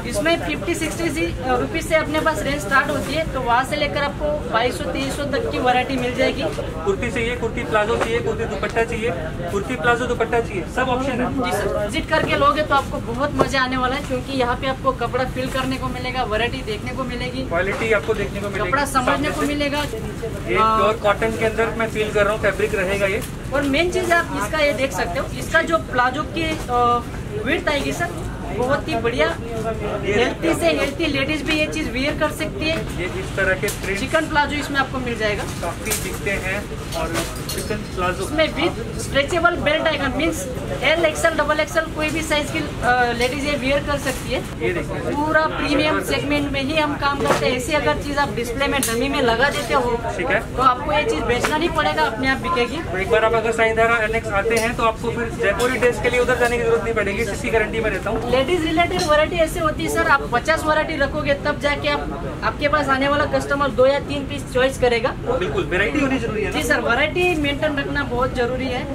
इसमें 50-60 रुपीज से अपने पास रेंज स्टार्ट होती है, तो वहाँ से लेकर आपको 2200-2300 तक की वैरायटी मिल जाएगी। कुर्ती चाहिए, कुर्ती प्लाजो चाहिए, कुर्ती दुपट्टा चाहिए, कुर्ती प्लाजो दुपट्टा चाहिए, सब ऑप्शन है। जी सर, विजिट करके लोगे तो आपको बहुत मजा आने वाला है, क्योंकि यहाँ पे आपको कपड़ा फील करने को मिलेगा, वैरायटी देखने को मिलेगी, क्वालिटी आपको देखने को मिलेगी, कपड़ा समझने को मिलेगा। ये प्योर कॉटन के अंदर मैं फील कर रहा हूँ, फैब्रिक रहेगा ये। और मेन चीज आप इसका ये देख सकते हो, इसका जो प्लाजो की विड्थ आएगी सर, बहुत ही बढ़िया, हेल्थी से हेल्थी लेडीज भी ये चीज वियर कर सकती है। ये इस तरह के चिकन प्लाजो इसमें आपको मिल जाएगा, काफी दिखते हैं। और चिकन प्लाजो इसमें विद स्ट्रेचेबल बेल्ट आएगा, means L XL double XL कोई भी साइज की लेडीज ये वियर कर सकती है। ये देखिए, पूरा प्रीमियम सेगमेंट में ही हम काम करते हैं। ऐसी अगर चीज आप डिस्प्ले में डमी में लगा देते हो, ठीक है, तो आपको ये चीज बेचना नहीं पड़ेगा, अपने आप बिकेगी। तो एक बार आप अगर साईधारा एनेक्स आते हैं तो आपको फिर जयपुरी टेस्ट के लिए उधर जाने की जरूरत नहीं पड़ेगी, इसकी गारंटी मैं देता हूँ। लेडीज रिलेटेड वैरायटी ऐसे होती है सर, आप 50 वैरायटी रखोगे तब जाके आपके पास आने वाला कस्टमर 2 या 3 पीस चॉइस करेगा। बिल्कुल, वैरायटी होनी जरूरी है ना? जी सर, वैरायटी मेंटेन रखना बहुत जरूरी है।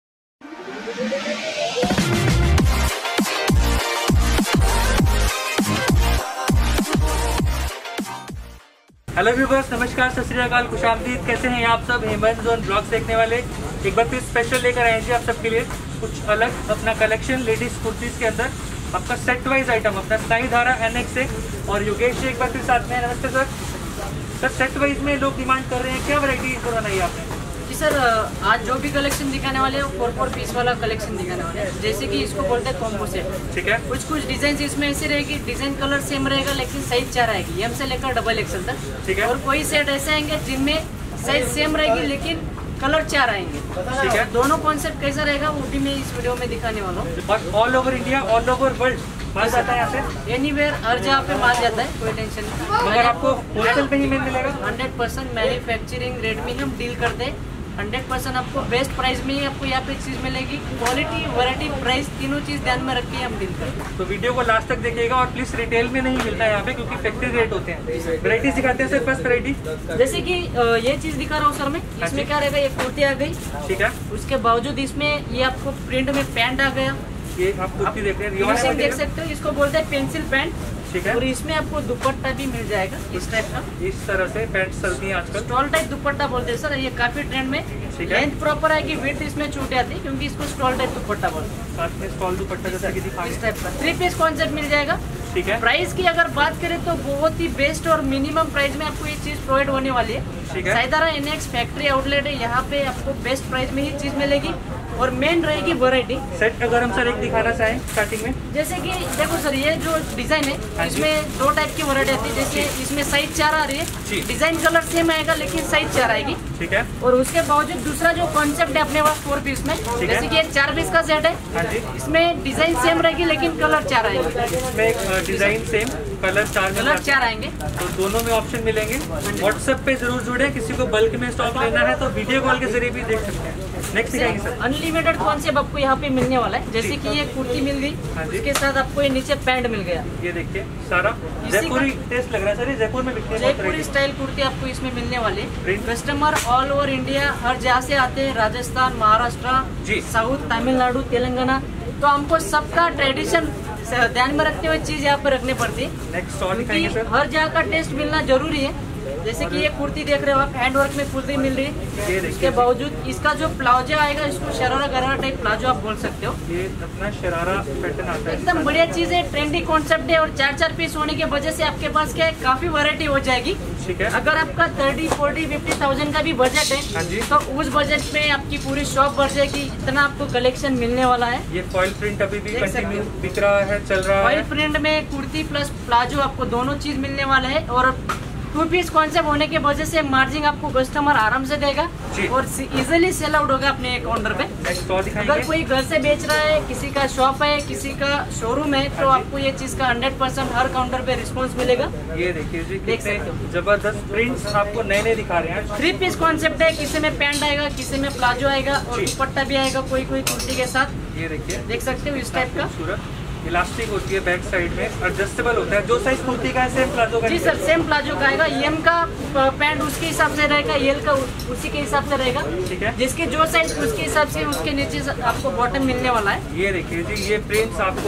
हेलो व्यूअर्स, नमस्कार, सत श्री अकाल, खुशामदीद। कैसे हैं आप सब? हेमंत जोन ब्लॉग्स देखने वाले एक बार फिर स्पेशल लेकर आए जी आप सबके लिए कुछ अलग अपना कलेक्शन लेडीज कुर्तीज के अंदर, आपका सेट वाइज आइटम अपना साईधारा एनेक्स से। और योगेश जी एक बार फिर साथ में। नमस्ते सर। सर, सेट वाइज में लोग डिमांड कर रहे हैं, क्या वैरायटी बनाई आपने? जी सर, आज जो भी कलेक्शन दिखाने वाले हैं 4 पीस वाला कलेक्शन दिखाने वाले हैं। जैसे कि इसको बोलते हैं कॉम्बो सेट, ठीक है। कुछ डिजाइन इसमें ऐसी रहेगी, डिजाइन कलर सेम रहेगा लेकिन साइज 4 आएगी, एम से लेकर डबल एक्सएल तक, ठीक है। और कोई सेट ऐसे आएंगे जिनमें साइज सेम रहेगी लेकिन कलर 4 आएंगे, ठीक है। दोनों कॉन्सेप्ट कैसा रहेगा वो भी मैं इस वीडियो में दिखाने वाला हूँ। और all over India, all over world माल जाता है यहाँ से, एनीवेयर, हर जगह पे माल जाता है, कोई टेंशन नहीं। मगर आपको होलसेल पे ही मिलेगा। 100% मैन्युफैक्चरिंग रेट में हम डील करते हैं। 100% आपको बेस्ट प्राइस में ही आपको यहाँ पे चीज मिलेगी। क्वालिटी, वैरायटी, प्राइस तीनों चीज ध्यान में रख के हम डील करते हैं। तो वीडियो को लास्ट तक देखिएगा। और प्लीज रिटेल में नहीं मिलता है यहाँ पे, क्योंकि फैक्ट्री रेट होते हैं। वैरायटी दिखाते हैं सर, फर्स्ट वैरायटी जैसे कि ये चीज दिखा रहा हूँ सर मैं, इसमें क्या रहेगा, ये कुर्ती आ गई, ठीक है। उसके बावजूद इसमें ये आपको प्रिंट में पैंट आ गया, ये आप कुर्ती देख रहे हैं, देख सकते हो, इसको बोलते हैं पेंसिल पैंट, ठीक है। और इसमें आपको दुपट्टा भी मिल जाएगा इस टाइप का, इस तरह से पैंट चलती है आजकल, स्टॉल टाइप दुपट्टा बोलते हैं सर, ये काफी ट्रेंड में। लेंथ प्रॉपर आएगी, विड्थ इसमें छूट आती है क्योंकि इसको स्टॉल टाइप दुपट्टा बोलते हैं। साथ में स्टॉल दुपट्टा जैसा कि दिखा इस टाइप का 3 पीस कॉन्सेप्ट मिल जाएगा, ठीक है। प्राइस की अगर बात करें तो बहुत ही बेस्ट और मिनिमम प्राइस में आपको ये चीज प्रोवाइड होने वाली है, ठीक है। साईधारा एनेक्स फैक्ट्री आउटलेट है, यहाँ पे आपको बेस्ट प्राइस में ही चीज मिलेगी। और मेन रहेगी वैरायटी सेट। अगर हम सर एक दिखाना चाहें स्टार्टिंग में, जैसे कि देखो सर, ये जो डिजाइन है इसमें 2 टाइप की वैरायटी आती है। जैसे इसमें साइज 4 आ रही है, डिजाइन कलर सेम आएगा लेकिन साइज 4 आएगी, ठीक है। और उसके बावजूद दूसरा जो कॉन्सेप्ट है अपने पास 4 पीस में, जैसे कि ये 4 पीस का सेट है, इसमें डिजाइन सेम रहेगी लेकिन कलर 4 आएंगे। इसमें डिजाइन सेम, कलर 4 आएंगे, तो दोनों में ऑप्शन मिलेंगे। व्हाट्सएप पे जरूर जुड़े, किसी को बल्क में स्टॉक लेना है तो वीडियो कॉल के जरिए भी देख सकते हैं। नेक्स्ट दिखाएंगे सर, अनलिमिटेड कॉन्सेप्ट आपको यहाँ पे मिलने वाला है। जैसे कि ये कुर्ती मिल गई, इसके साथ आपको ये नीचे पैंट मिल गया, ये देखिए सारा जयपुरी टेस्ट लग रहा है सर, ये जयपुर में बिकते हैं, जयपुरी स्टाइल कुर्ती आपको इसमें मिलने वाली है। कस्टमर ऑल ओवर इंडिया हर जगह से आते हैं, राजस्थान, महाराष्ट्र, साउथ, तमिलनाडु, तेलंगाना, तो हमको सबका ट्रेडिशन ध्यान में रखते हुए चीज यहाँ पे रखनी पड़ती है। नेक्स्ट हर जगह का टेस्ट मिलना जरूरी है। जैसे कि ये कुर्ती देख रहे हो आप, हैंड वर्क में फुल मिल रही है, इसके बावजूद इसका जो प्लाजो आएगा, इसको शरारा गरारा टाइप प्लाजो आप बोल सकते हो, ये अपना शरारा पैटर्न आता है। एकदम बढ़िया चीज है, ट्रेंडी कॉन्सेप्ट है। और 4 पीस होने की वजह से आपके पास क्या है, काफी वैरायटी हो जाएगी, ठीक है। अगर आपका 30, 40, 50,000 का भी बजट है तो उस बजट में आपकी पूरी शॉप भर जाएगी, इतना आपको कलेक्शन मिलने वाला है। ये फॉइल प्रिंट अभी भी कंटिन्यू बिक रहा है, चल रहा है। फॉइल प्रिंट में कुर्ती प्लस प्लाजो आपको दोनों चीज मिलने वाला है। और 2 पीस कॉन्सेप्ट होने की वजह से मार्जिन आपको कस्टमर आराम से देगा और इजिली सेल आउट होगा अपने काउंटर पे। अगर कोई घर से बेच रहा है, किसी का शॉप है, किसी का शोरूम है, तो आपको ये चीज का 100% हर काउंटर पे रिस्पॉन्स मिलेगा। ये देखिए जी, देख सकते हो जबरदस्त प्रिंट्स आपको नए दिखा रहे हैं। 3 पीस कॉन्सेप्ट है, किसी में पैंट आएगा, किसी में प्लाजो आएगा और दुपट्टा भी आएगा कोई कुर्ती के साथ। ये देखिए, देख सकते हो इस टाइप का इलास्टिक होती है, बैक साइड में एडजस्टेबल होता है। जो साइज कुर्ती का है सेम प्लाजो का, जी सर सेम प्लाजो का आएगा। एम का पैंट उसके हिसाब से रहेगा, एल का उसी के हिसाब से रहेगा, ठीक है। जिसके जो साइज उसके हिसाब से उसके नीचे आपको बॉटम मिलने वाला है। ये देखिए जी, ये प्रिंट्स आपको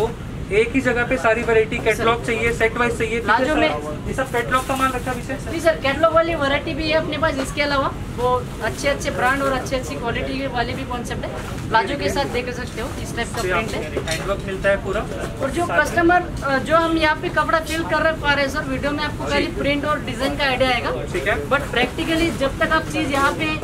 एक ही जगह पे सारी वैरायटी, कैटलॉग चाहिए, सेट वाइज चाहिए, प्लाजो में ये सब कैटलॉग का माल रखा है जी सर। कैटलॉग वाली वैरायटी भी है अपने पास, इसके अलावा वो अच्छे ब्रांड और अच्छी क्वालिटी वाली भी कॉन्सेप्ट है। प्लाजो के साथ देख सकते हो इस टाइप का प्रिंट है, हैंडवर्क मिलता है पूरा। और जो कस्टमर जो हम यहाँ पे कपड़ा फिल कर पा रहे हैं सर, वीडियो में आपको खाली प्रिंट और डिजाइन का आइडिया आएगा, ठीक है। बट प्रैक्टिकली जब तक आप चीज यहाँ पे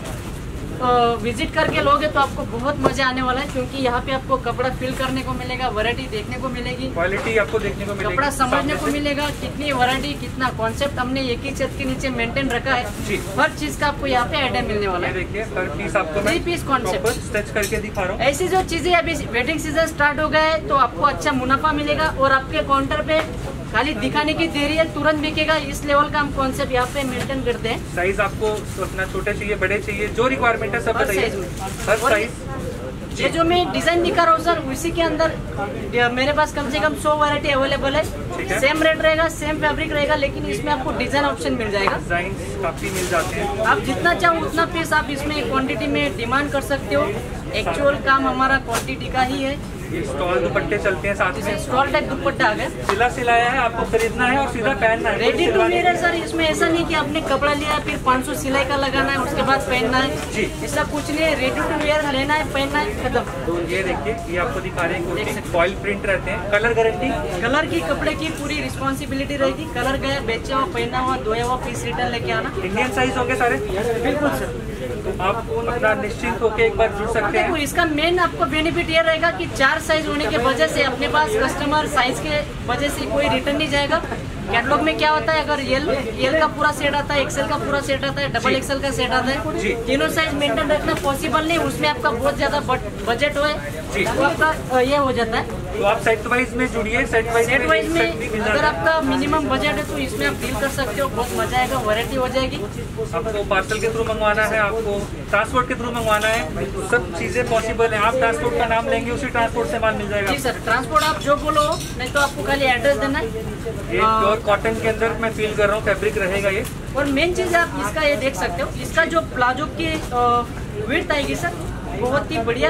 विजिट करके लोगे तो आपको बहुत मजा आने वाला है, क्योंकि यहाँ पे आपको कपड़ा फिल करने को मिलेगा, वैरायटी देखने को मिलेगी, क्वालिटी आपको देखने को मिलेगी, कपड़ा समझने को मिलेगा, कितनी वैरायटी, कितना कॉन्सेप्ट हमने एक ही छत के नीचे मेंटेन रखा है जी। हर चीज का आपको यहाँ पे आइडिया मिलने वाला है। देखिए हर पीस आपको 3 पीस कॉन्सेप्ट स्टिच करके दिखा रहा हूँ। ऐसी जो चीजें अभी वेडिंग सीजन स्टार्ट हो गया है तो आपको अच्छा मुनाफा मिलेगा, और आपके काउंटर पे खाली दिखाने की देरी है, तुरंत बिकेगा, इस लेवल का हम कॉन्सेप्ट यहाँ पे मेंटेन करते हैं। साइज आपको अपना छोटे चाहिए, बड़े चाहिए, जो रिक्वायरमेंट है सब बताइए। हर साइज। ये जो मैं डिजाइन दिखा रहा हूँ सर, उसी के अंदर मेरे पास कम से कम 100 वैरायटी अवेलेबल है। सेम रेट रहेगा, सेम फैब्रिक रहेगा, लेकिन इसमें आपको डिजाइन ऑप्शन मिल जाएगा। डिजाइन काफी मिल जाते हैं, आप जितना चाहो उतना पीस आप इसमें क्वांटिटी में डिमांड कर सकते हो। एक्चुअल काम हमारा क्वांटिटी का ही है। स्टॉल दुपट्टे चलते हैं साथ में, स्टॉल टाइप दुपट्टा आ गया, सिलाया है, आपको खरीदना है और सीधा पहनना है। रेडी टू वेयर है सर, इसमें ऐसा नहीं कि आपने कपड़ा लिया फिर 500 सिलाई का लगाना है उसके बाद पहनना है जी, ऐसा कुछ नहीं है। रेडी टू वेयर लेना है, पहनना है, खत्म। तो ये देखिए, ये आपको दिखा रहे हैं, फॉइल प्रिंट रहते हैं, कलर गारंटी, कलर की कपड़े की पूरी रिस्पॉन्सिबिलिटी रहेगी। कलर गया, बेचा हुआ, पहना हुआ, धोया हुआ पीस रिटर्न लेके आना। इंडियन साइज होंगे सारे, बिल्कुल सर। आप अपना निश्चिंत होकर एक बार जुड़ सकते हैं। इसका मेन आपको बेनिफिट ये रहेगा कि 4 साइज होने के वजह से अपने पास कस्टमर साइज के वजह से कोई रिटर्न नहीं जाएगा। कैटलॉग में क्या होता है, अगर एल का पूरा सेट आता है, एक्सेल का पूरा सेट आता है, डबल एक्सेल का सेट आता है, तीनों साइज मेंटेन रखना पॉसिबल नहीं, उसमें आपका बहुत ज्यादा बजट हो तो आपका ये हो जाता है। तो आप सेट वाइज में जुड़िए, सेट वाइज में अगर आपका मिनिमम बजट है तो इसमें आप डील कर सकते हो, बहुत मजा आएगा, वैरायटी हो जाएगी। आपको पार्सल के थ्रू मंगवाना है, आपको ट्रांसपोर्ट के थ्रू मंगवाना है, सब चीजें पॉसिबल है। आप ट्रांसपोर्ट का नाम लेंगे, उसी ट्रांसपोर्ट से माल मिल जाएगा जी सर। ट्रांसपोर्ट आप जो बोलो, नहीं तो आपको खाली एड्रेस देना है। ये प्योर कॉटन के अंदर मैं फील कर रहा हूँ, फैब्रिक रहेगा ये। और मेन चीज आप इसका ये देख सकते हो, इसका जो प्लाजो की विड्थ आएगी सर, बहुत ही बढ़िया,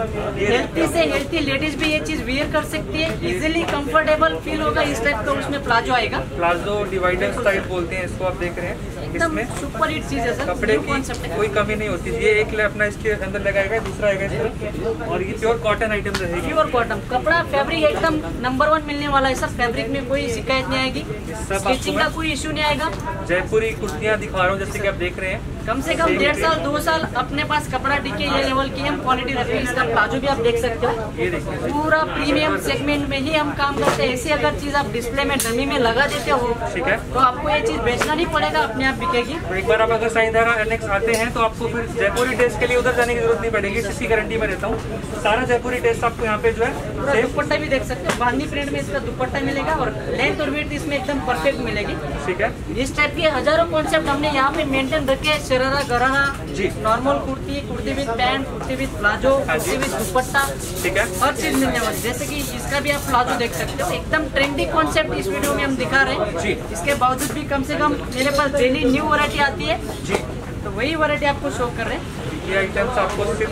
हेल्थी से हेल्थी लेडीज भी ये चीज वेयर कर सकती है, इजीली कंफर्टेबल फील होगा, इस टाइप का उसमें प्लाजो आएगा। प्लाजो डिवाइडर स्टाइल बोलते हैं इसको, आप देख रहे हैं, एकदम सुपर हिट चीज है सर, कपड़े की कोई कमी नहीं होती। ये एक अपना इसके अंदर लगाएगा, दूसरा आएगा इसका, और ये प्योर कॉटन आइटम रहेगी। प्योर कॉटन कपड़ा, फैब्रिक एकदम नंबर 1 मिलने वाला है सर, फैब्रिक में कोई शिकायत नहीं आएगी, स्टिचिंग का कोई इश्यू नहीं आएगा। जयपुरी कुर्तियाँ दिखा रहा हूँ, जैसे कि आप देख रहे हैं, कम से कम 1.5 साल 2 साल अपने पास कपड़ा टिके, ये लेवल की हम क्वालिटी रखते हैं। इसका प्लाजो भी आप देख सकते हो, ये देखिए, पूरा प्रीमियम सेगमेंट में ही हम काम करते हैं। ऐसी अगर चीज आप डिस्प्ले में डमी में लगा देते हो, ठीक है, तो आपको ये चीज बेचना नहीं पड़ेगा, अपने आप बिकेगी। तो एक बार आप अगर साईंधारा एनेक्स आते हैं तो आपको फिर जयपुरी टेस्ट के लिए उधर जाने की जरूरत नहीं पड़ेगी, इसी गारंटी में रहता हूँ। सारा जयपुरी टेस्ट आपको यहाँ पे जो है, दुपट्टा भी देख सकते हो, बांधनी प्रिंट में इसका दुपट्टा मिलेगा, और लेंथ और विड्थ इसमें एकदम परफेक्ट मिलेगी। ठीक है, इस टाइप के हजारों कॉन्सेप्ट हमने यहाँ पे मेंटेन रखे, शरारा, गरारा जी, normal kurti, kurti with pant, kurti with palazzo, kurti with dupatta, ठीक है, हर चीज मिलने वाली। जैसे कि इसका भी आप प्लाजो देख सकते हो, एकदम ट्रेंडी कॉन्सेप्ट इस वीडियो में हम दिखा रहे हैं जी। इसके बावजूद भी कम से कम मेरे पास डेली न्यू वैरायटी आती है जी, तो वही वैरायटी आपको शो कर रहे हैं। ये आइटम्स आपको सिर्फ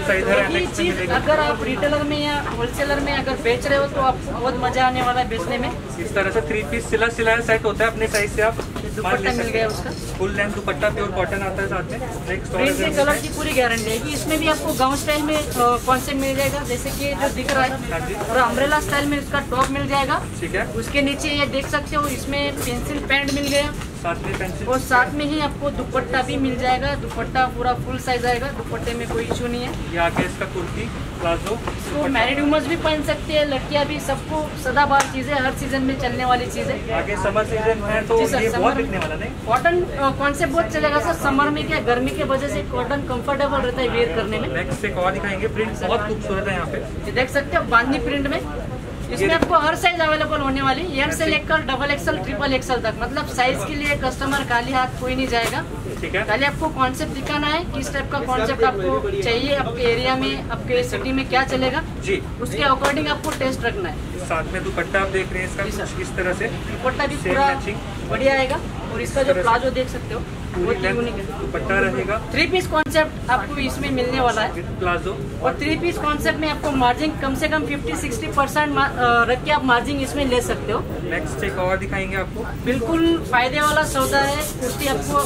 चीज अगर आप रिटेलर में या होलसेलर में अगर बेच रहे हो तो आपको बहुत मजा आने वाला है बेचने में। इस तरह से 3 पीस सिलाया सेट होता है, अपने साइज से आप दुपट्टा मिल गया उसका, full length dupatta, pure cotton आता है साथ में। प्रिंट के कलर की पूरी गारंटी है कि इसमें भी आपको गाउन स्टाइल में कॉन्सेप्ट मिल जाएगा, जैसे कि जो दिख रहा है, और अम्ब्रेला स्टाइल में इसका टॉप मिल जाएगा, ठीक है। उसके नीचे ये देख सकते हो, इसमें पेंसिल पैंट मिल गया, साथ में पेंसिल, और साथ में ही आपको दुपट्टा भी मिल जाएगा। दुपट्टा पूरा फुल साइज आएगा, दुपट्टे में कोई इशू नहीं है। ये आगे इसका कुर्ती, प्लाजो, तो मैरिड वुमन्स भी पहन सकते हैं, लड़कियां भी, सबको सदाबहार चीजें, हर सीजन में चलने वाली चीजें। आगे समर सीजन है तो ये बहुत बिकने वाला नहीं, कॉटन कॉन्सेप्ट बहुत चलेगा सर। समर में क्या, गर्मी की वजह से कॉटन कंफर्टेबल रहता है वेयर करने में। नेक्स्ट एक और दिखाएंगे, प्रिंट बहुत खूबसूरत है यहाँ पे, ये देख सकते हो, बांधनी प्रिंट में। इसमें आपको हर साइज अवेलेबल होने वाली, एम से लेकर डबल एक्सल, ट्रिपल एक्सल तक, मतलब साइज के लिए कस्टमर खाली हाथ कोई नहीं जाएगा, ठीक है। खाली आपको कॉन्सेप्ट दिखाना है, किस टाइप का कॉन्सेप्ट आपको चाहिए, आपके एरिया में, आपके सिटी में क्या चलेगा जी, उसके अकॉर्डिंग आपको टेस्ट रखना है। साथ में दुपट्टा आप देख रहे हैं इसका, इस तरह से दुपट्टा भी पूरा बढ़िया आएगा, और इसका जो प्लाजो देख सकते हो, पूरी दुपट्टा रहेगा। 3 पीस कॉन्सेप्ट आपको इसमें मिलने वाला है प्लाजो, और 3 पीस कॉन्सेप्ट में आपको मार्जिन कम से कम 50-60% रख के आप मार्जिन इसमें ले सकते हो। नेक्स्ट एक और दिखाएंगे आपको, बिल्कुल फायदे वाला सौदा है। कुर्ती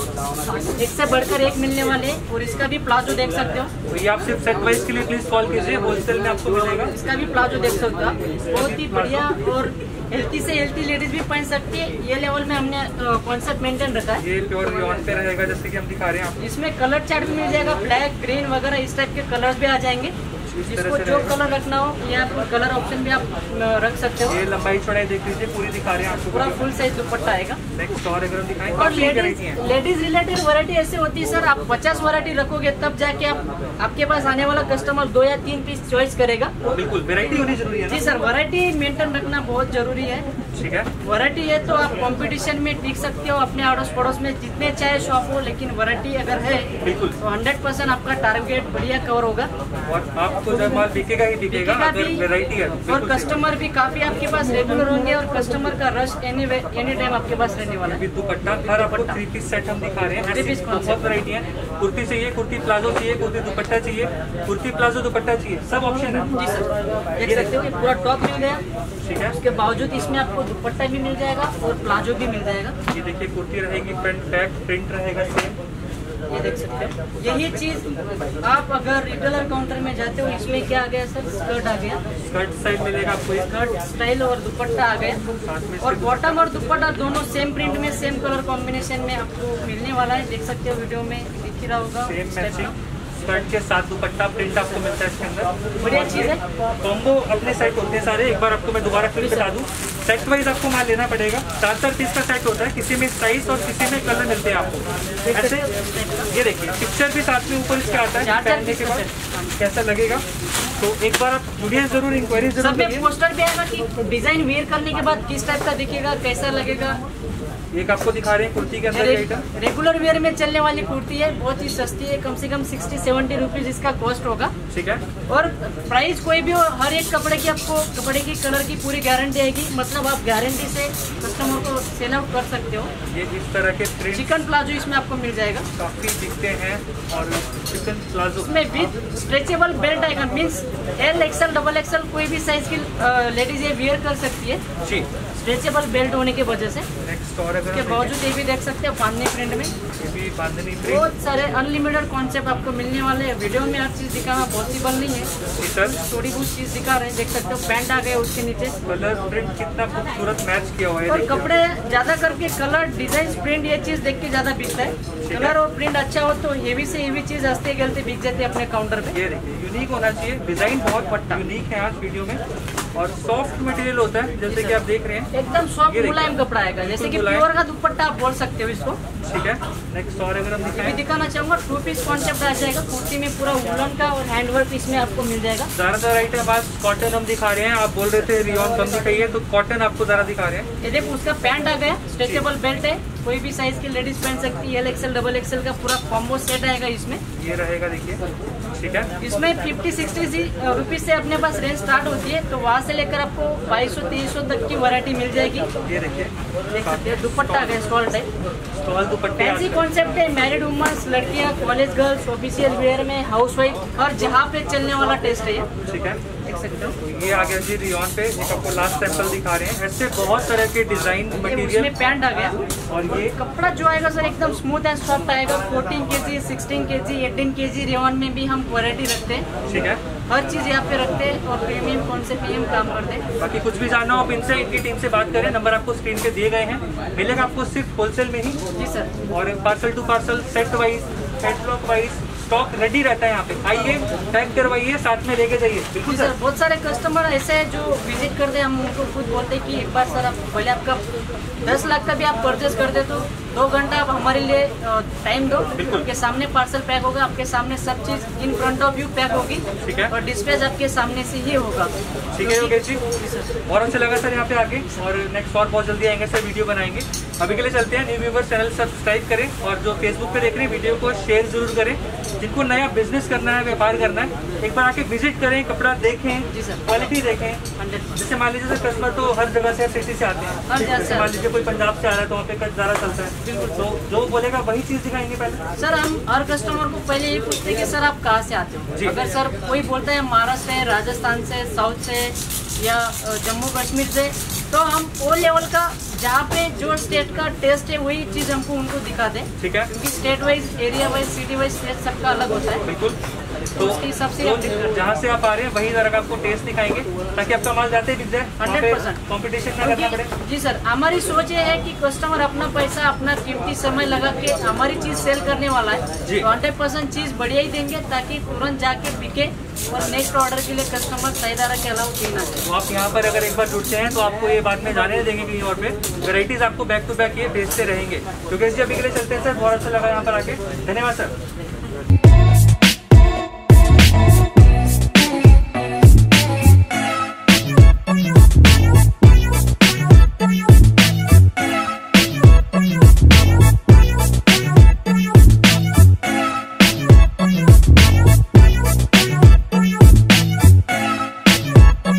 आपको एक से बढ़कर एक मिलने वाले है और इसका भी प्लाजो देख सकते हो। तो ये आप सिर्फ सेट वाइज के लिए प्लीज कॉल कीजिए, होलसेल में आपको मिलेगा। इसका भी प्लाजो देख सकते हो आप, बहुत ही बढ़िया और हेल्थी से हेल्थी लेडीज भी पहन सकती है। ये लेवल में हमने कॉन्सेप्ट मेंटेन रखा है। ये प्योर रियॉन पे रहेगा जैसे कि हम दिखा रहे हैं आपको। इसमें कलर चार्ट भी मिल जाएगा, ब्लैक, ग्रीन वगैरह इस टाइप के कलर्स भी आ जाएंगे। जिसको जो कलर रखना हो यहाँ पर कलर ऑप्शन भी आप रख सकते हो। ये लंबाई चौड़ाई देख लीजिए, पूरी दिखा रहे हैं आपको, पूरा फुल साइज दुपट्टा आएगा। नेक्स्ट और अगर हम दिखाएं, और लेडीज रिलेटेड वैरायटी ऐसे होती है सर, आप 50 वैरायटी रखोगे तब जाके आपके पास आने वाला कस्टमर 2 या 3 पीस चॉइस करेगा। बिल्कुल वैरायटी होनी जरूरी है। जी सर, वैरायटी मेंटेन रखना बहुत जरूरी है। ठीक है, वैरायटी है तो आप कंपटीशन में टिक सकते हो, अपने अड़ोस पड़ोस में जितने चाहे शॉप हो, लेकिन वैरायटी अगर है बिल्कुल तो 100% आपका टारगेट बढ़िया कवर होगा और आपको जब माल बिकेगा ही बिकेगा अगर वैरायटी है। और कस्टमर भी काफी आपके पास रेगुलर होंगे और कस्टमर का रश एनी टाइम आपके पास रहने वाला है। दुपट्टा हर आपको 3 पीस सेट हम दिखा रहे हैं। 3 पीस बहुत वैरायटी है। कुर्ती चाहिए, कुर्ती प्लाजो चाहिए, कुर्ती दुपट्टा चाहिए, कुर्ती प्लाजो दुपट्टा चाहिए, सब ऑप्शन है। जी सर, देख सकते हो ये पूरा टॉप मिल गया। ठीक है, उसके बावजूद इसमें आपको दुपट्टा भी मिल जाएगा और प्लाजो भी मिल जाएगा। ये देखिए कुर्ती रहेगी, फ्रंट बैक प्रिंट रहेगा सेम। ये देख सकते हो, यही चीज आप अगर रिटेलर काउंटर में जाते हो, इसमें क्या आ गया सर, स्कर्ट आ गया, स्कर्ट स्टाइल मिलेगा आपको, स्कर्ट स्टाइल और दुपट्टा आ गया। और बॉटम और दुपट्टा दोनों सेम प्रिंट में सेम कलर कॉम्बिनेशन में आपको मिलने वाला है। देख सकते हो वीडियो में दिख ही रहा होगा। सेम मैचिंग स्कर्ट के साथ दुपट्टा प्रिंट आपको मिलता है इसके अंदर। बढ़िया चीज है। कॉम्बो अपने सेट होते हैं सारे। एक बार आपको मैं दोबारा फिर बता दूं, सेट वाइज आपको माल लेना पड़ेगा। 4 पीस का सेट होता है, किसी में साइज और किसी में कलर मिलते हैं आपको। ऐसे ये देखिए पिक्चर भी साथ में ऊपर इसके आता है, पहनने के बाद कैसा लगेगा। तो एक बार आप वीडियो जरूर इंक्वायरी जरूर करिए। पोस्टर भी आएगा कि डिजाइन वेयर करने के बाद किस टाइप का दिखेगा, कैसा लगेगा। एक आपको दिखा रहे हैं कुर्ती के अंदर आइटम, रेगुलर वेयर में चलने वाली कुर्ती है, बहुत ही सस्ती है, कम से कम 60-70 रुपीज इसका कॉस्ट होगा। ठीक है, और प्राइस कोई भी हो, हर एक कपड़े की आपको कपड़े की कलर की पूरी गारंटी आएगी। मतलब आप गारंटी से कस्टमर को सेल आउट कर सकते हो। ये इस तरह के प्रिंट चिकन प्लाजो इसमें आपको मिल जाएगा, काफी दिखते हैं। और चिकन प्लाजो इसमें विद स्ट्रेचेबल बेल्ट आएगा, मीन्स L, XL, XXL कोई भी साइज की लेडीज ये वियर कर सकती है जी, स्ट्रेचेबल बेल्ट होने के वजह से। नेक्स्ट और अगर के बावजूद ये भी देख सकते हो बांधनी प्रिंट में, ये भी बांधनी प्रिंट। बहुत सारे अनलिमिटेड कॉन्सेप्ट आपको मिलने वाले हैं। वीडियो में हर चीज दिखाना पॉसिबल नहीं है, सर थोड़ी बहुत चीज दिखा रहे हैं। देख सकते हो पैंट आ गया उसके नीचे, कलर प्रिंट कितना खूबसूरत मैच किया हुआ है। और कपड़े ज्यादा करके कलर डिजाइन प्रिंट ये चीज देख के ज्यादा बिकता है। कलर और प्रिंट अच्छा हो तो हेवी से हेवी चीज हंसते गलते बिक जाती है अपने काउंटर पे। ये देखिए यूनिक होना चाहिए, डिजाइन बहुत यूनिक है आज वीडियो में। और सॉफ्ट मटेरियल होता है जैसे कि आप देख रहे हैं, एकदम सॉफ्ट मुलायम कपड़ा आएगा, जैसे कि प्योर का दुपट्टा आप बोल सकते हो इसको। ठीक है, नेक्स्ट और अगर हम ये दिखाना चाहूंगा 2 पीस कॉन्सेप्ट आ जाएगा। कुर्ती में पूरा वुलन का और हैंडवर्क इसमें आपको मिल जाएगा। ज्यादातर आइटम आज कॉटन हम दिखा रहे हैं। आप बोल रहे थे रियॉन कम दिखाई है, तो कॉटन आपको ज्यादा दिखा रहे हैं। ये देखो उसका पैंट आ गया, स्ट्रेचेबल बेल्ट है, कोई भी साइज की लेडीज पहन सकती है। L, XL, XXL का पूरा कॉम्बो सेट आएगा इसमें। ये रहेगा देखिए, ठीक है। इसमें 50-60 रुपीज से अपने पास रेंज स्टार्ट होती है, तो वहाँ से लेकर आपको 2200-2300 तक की वैरायटी मिल जाएगी। ये देखिए, देख सकते हैं दुपट्टा आ गया स्टॉल टाइप, स्टॉल दुपट्टे। फैंसी कॉन्सेप्ट है, मैरिड वुमन्स, लड़कियाँ, कॉलेज गर्ल्स, ऑफिशियल वेयर में, हाउस वाइफ, और जहाँ पे चलने वाला टेस्ट है ये। ठीक है, देख सकते हो। तो ये आ गया जी रियॉन पे। एक आपको लास्ट सैंपल दिखा रहे हैं। ऐसे बहुत तरह के डिजाइन मटेरियल, उसमें पैंट आ गया। और ये कपड़ा जो आएगा सर एकदम स्मूथ एंड सॉफ्ट आएगा। 14 kg, 16 kg, 18 kg रेयन में भी हम वैरायटी रखते हैं। ठीक है, हर चीज यहाँ पे रखते हैं और प्रीमियम कौन से PM काम करते हैं। बाकी कुछ भी जानना हो आप इनसे, इनकी टीम से बात करें। नंबर आपको स्क्रीन पे दिए गए हैं। मिलेगा आपको सिर्फ होलसेल में ही। जी सर। और parcel to parcel, set wise, catalogue wise stock ready रहता है यहाँ पे। आइए, टैग करवाइए, साथ में लेके जाइए। बिल्कुल सर, बहुत सारे कस्टमर ऐसे हैं जो विजिट करते हैं, हम उनको खुद बोलते हैं कि एक बार सर आप पहले आपका 10 लाख का भी आप परचेज कर दे तो 2 घंटा आप हमारे लिए टाइम दो। आपके सामने पार्सल पैक होगा, आपके सामने सब चीज in front of you pack होगी। ठीक है, और डिस्पैच आपके सामने से ही होगा। ठीक है योगेश जी, बहुत अच्छा लगा सर यहाँ पे आके। और नेक्स्ट और बहुत जल्दी आएंगे सर, वीडियो बनाएंगे। अभी के लिए चलते हैं। न्यू व्यूअर्स चैनल सब्सक्राइब करें और जो फेसबुक पे देख रहे हैं वीडियो को शेयर जरूर करें। जिनको नया बिजनेस करना है, व्यापार करना है, एक बार आके विजिट करें, कपड़ा देखें, जी सर, क्वालिटी देखें। 100%। जैसे मान लीजिए सर कस्टमर तो हर जगह से, सिटी से आते हैं। जैसे मान लीजिए कोई पंजाब से आ रहा है तो वहाँ पे ज़्यादा चलता है, बिल्कुल। तो जो बोलेगा वही चीज दिखाएंगे पहले। सर हम हर कस्टमर को पहले ये पूछते हैं कि सर आप कहाँ से आते हो। अगर सर कोई बोलता है महाराष्ट्र है, राजस्थान से, साउथ से या जम्मू कश्मीर से, तो हम वो लेवल का जहाँ पे जो स्टेट का टेस्ट है वही चीज हमको उनको दिखा दें। ठीक है, क्योंकि state wise, area wise, city wise taste सबका अलग होता है। बिल्कुल। तो उसके हिसाब से जहाँ से आप आ रहे हैं वही जरा आपको टेस्ट दिखाएंगे ताकि आपका माल जाते ही बिक जाए, 100% कॉम्पिटिशन ना करना पड़े। जी सर, हमारी सोच ये है कि कस्टमर अपना पैसा, अपना कीमती समय लगा के हमारी चीज सेल करने वाला है, तो 100% चीज बढ़िया ही देंगे ताकि तुरंत जाके बिके और नेक्स्ट ऑर्डर के लिए कस्टमर सहीदारा के अलावा चीज ना जाए। तो आप यहाँ पर अगर एक बार जुड़ते हैं तो आपको ये बाद में जाने देंगे कहीं और पे वेराइटीज आपको बैक टू बैक ये भेजते रहेंगे। क्योंकि अभी के लिए चलते हैं सर, बहुत अच्छा लगा यहाँ पर आके, धन्यवाद सर।